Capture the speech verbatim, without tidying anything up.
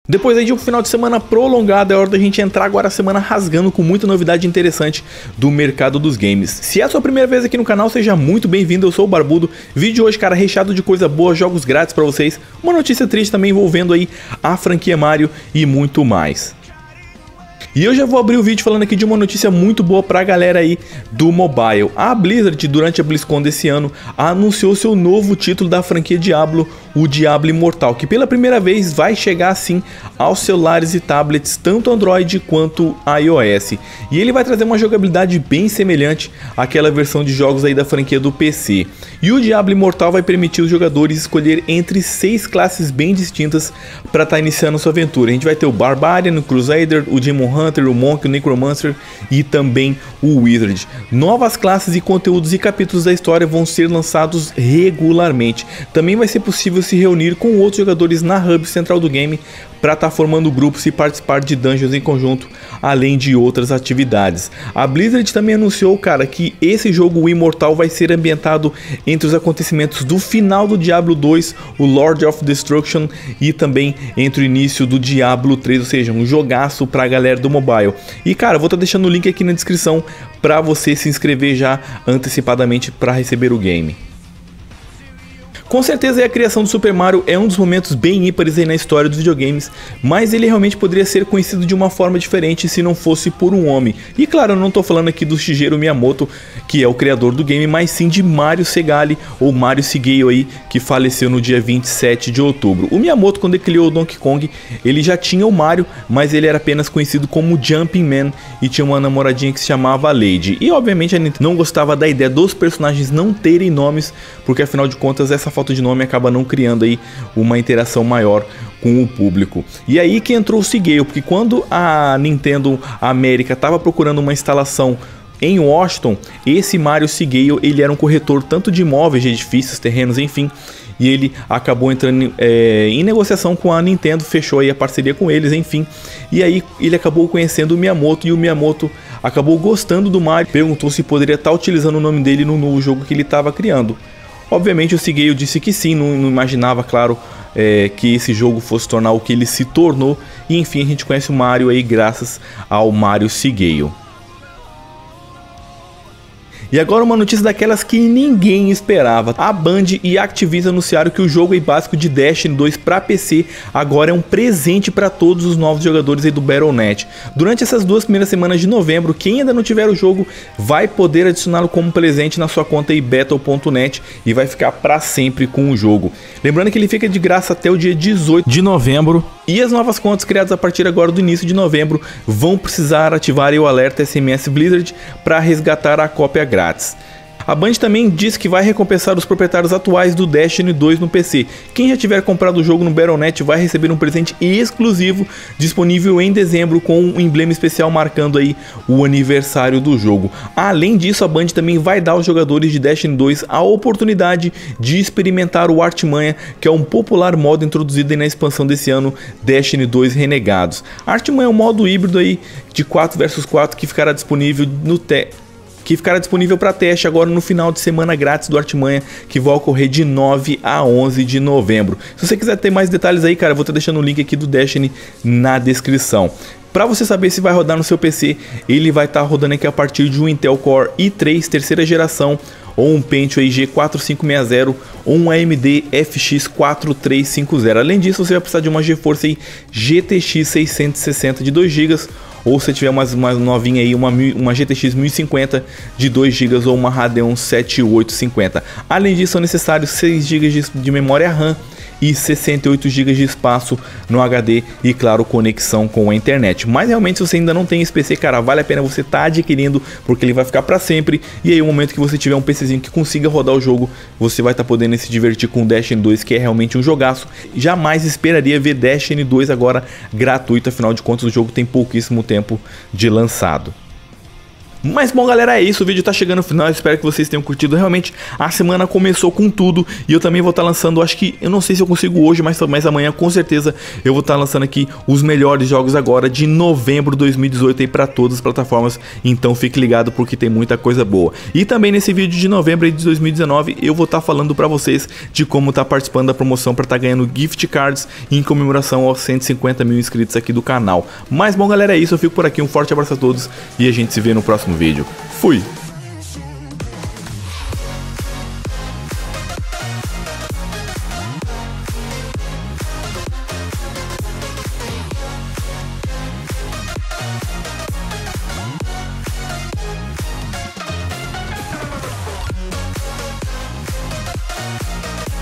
Depois aí de um final de semana prolongado, é hora da gente entrar agora a semana rasgando com muita novidade interessante do mercado dos games. Se é a sua primeira vez aqui no canal, seja muito bem-vindo, eu sou o Barbudo. Vídeo de hoje, cara, recheado de coisa boa, jogos grátis pra vocês, uma notícia triste também envolvendo aí a franquia Mario e muito mais. E eu já vou abrir o vídeo falando aqui de uma notícia muito boa pra galera aí do mobile. A Blizzard, durante a BlizzCon desse ano, anunciou seu novo título da franquia Diablo, o Diablo Immortal, que pela primeira vez vai chegar assim aos celulares e tablets, tanto Android quanto iOS. E ele vai trazer uma jogabilidade bem semelhante àquela versão de jogos aí da franquia do P C. E o Diablo Immortal vai permitir os jogadores escolher entre seis classes bem distintas para estar tá iniciando sua aventura. A gente vai ter o Barbarian, o Crusader, o Demon Hunter, o Monk, o Necromancer e também o Wizard. Novas classes e conteúdos e capítulos da história vão ser lançados regularmente. Também vai ser possível se reunir com outros jogadores na hub central do game para estar tá formando grupos e participar de dungeons em conjunto, além de outras atividades. A Blizzard também anunciou, cara, que esse jogo, o Immortal, vai ser ambientado entre os acontecimentos do final do Diablo dois, o Lord of Destruction, e também entre o início do Diablo três, ou seja, um jogaço pra galera do mobile. E cara, vou estar tá deixando o link aqui na descrição para você se inscrever já antecipadamente para receber o game. Com certeza a criação do Super Mario é um dos momentos bem ímpares aí na história dos videogames, mas ele realmente poderia ser conhecido de uma forma diferente se não fosse por um homem. E claro, eu não estou falando aqui do Shigeru Miyamoto, que é o criador do game, mas sim de Mario Segale, ou Mario Segale aí, que faleceu no dia vinte e sete de outubro. O Miyamoto, quando ele criou o Donkey Kong, ele já tinha o Mario, mas ele era apenas conhecido como Jumping Man e tinha uma namoradinha que se chamava Lady. E obviamente a Nintendo não gostava da ideia dos personagens não terem nomes, porque afinal de contas essa falta de nome acaba não criando aí uma interação maior com o público. E aí que entrou o Segale, porque quando a Nintendo América estava procurando uma instalação em Washington, esse Mario Segale, ele era um corretor tanto de imóveis, de edifícios, terrenos, enfim, e ele acabou entrando é, em negociação com a Nintendo, fechou aí a parceria com eles, enfim, e aí ele acabou conhecendo o Miyamoto, e o Miyamoto acabou gostando do Mario, perguntou se poderia estar utilizando o nome dele no novo jogo que ele estava criando. Obviamente o Segale disse que sim, não, não imaginava, claro, é, que esse jogo fosse tornar o que ele se tornou. E enfim, a gente conhece o Mario aí graças ao Mario Segale. E agora uma notícia daquelas que ninguém esperava. A Band e a Activision anunciaram que o jogo aí básico de Destiny dois para P C agora é um presente para todos os novos jogadores aí do Battle ponto net. Durante essas duas primeiras semanas de novembro, quem ainda não tiver o jogo vai poder adicioná-lo como presente na sua conta aí Battle ponto net e vai ficar para sempre com o jogo. Lembrando que ele fica de graça até o dia dezoito de novembro. E as novas contas criadas a partir agora do início de novembro vão precisar ativar aí o alerta S M S Blizzard para resgatar a cópia grátis. A Band também disse que vai recompensar os proprietários atuais do Destiny dois no P C. Quem já tiver comprado o jogo no Battle ponto net vai receber um presente exclusivo disponível em dezembro com um emblema especial marcando aí o aniversário do jogo. Além disso, a Band também vai dar aos jogadores de Destiny dois a oportunidade de experimentar o Artimanha, que é um popular modo introduzido aí na expansão desse ano, Destiny dois Renegados. Artimanha é um modo híbrido aí de quatro versus quatro que ficará disponível no te que ficará disponível para teste agora no final de semana grátis do Artimanha, que vai ocorrer de nove a onze de novembro. Se você quiser ter mais detalhes aí, cara, eu vou estar deixando o link aqui do Destiny na descrição. Para você saber se vai rodar no seu P C, ele vai estar rodando aqui a partir de um Intel Core i três terceira geração, ou um Pentium G quatro cinco seis zero, ou um A M D F X quatro três cinco zero. Além disso, você vai precisar de uma GeForce aí G T X seiscentos e sessenta de dois gigas, ou se tiver mais uma novinha aí, uma, uma G T X mil e cinquenta de dois gigas ou uma Radeon sete oito cinquenta. Além disso, são necessários seis gigas de, de memória RAM e sessenta e oito gigas de espaço no H D e, claro, conexão com a internet. Mas realmente, se você ainda não tem esse P C, cara, vale a pena você estar tá adquirindo, porque ele vai ficar para sempre. E aí, no momento que você tiver um PCzinho que consiga rodar o jogo, você vai estar tá podendo se divertir com Destiny dois, que é realmente um jogaço. Jamais esperaria ver Destiny dois agora gratuito, afinal de contas o jogo tem pouquíssimo tempo de lançado. Mas bom, galera, é isso, o vídeo tá chegando no final, espero que vocês tenham curtido. Realmente a semana começou com tudo e eu também vou estar tá lançando, acho que, eu não sei se eu consigo hoje, mas, mas amanhã com certeza eu vou estar tá lançando aqui os melhores jogos agora de novembro de dois mil e dezoito aí pra todas as plataformas, então fique ligado porque tem muita coisa boa. E também nesse vídeo de novembro de dois mil e dezenove eu vou estar tá falando pra vocês de como tá participando da promoção pra estar tá ganhando gift cards em comemoração aos cento e cinquenta mil inscritos aqui do canal. Mas bom, galera, é isso, eu fico por aqui, um forte abraço a todos e a gente se vê no próximo vídeo. Fui!